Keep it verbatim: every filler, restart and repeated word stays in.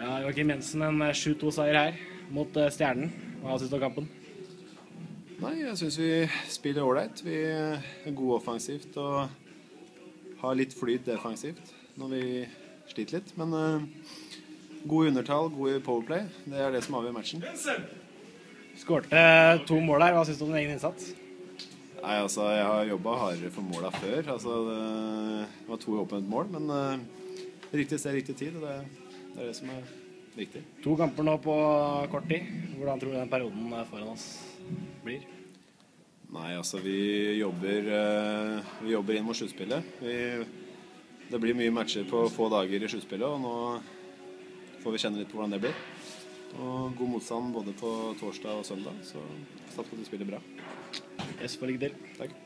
Ja, Joakim Jensen, en sju to seier her mot Stjernen. Hva synes du om kampen? Nei, jeg synes vi spiller ålreit. Vi er gode offensivt og har litt flyt defensivt når vi sliter litt. Men uh, god undertall, god powerplay, det er det som avgjør matchen. Skårte to mål her. Hva synes du om din egen innsats? Nei, altså, jeg har jobbet hardere for måla før. Altså, det var to åpnet mål, men uh, riktig sted, riktig tid, og det, det er det som er viktig. To kamper nå på kort tid. Hvordan tror du den perioden foran oss blir? Nei, altså, vi jobber, uh, vi jobber inn mot sluttspillet. Vi, det blir mye matcher på få dager i sluttspillet, og nå får vi kjenne litt på hvordan det blir. Og god motstand både på torsdag og søndag, så satser på at vi spiller bra. Jeg får lykke til. Takk.